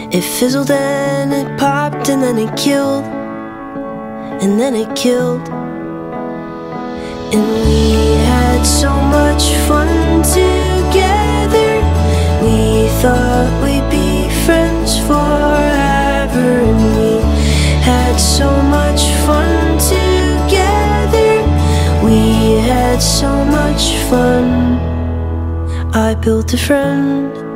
It fizzled and it popped and then it killed, and then it killed. And we had so much fun together. We thought we'd be friends forever. And we had so much fun together. We had so much fun. I built a friend.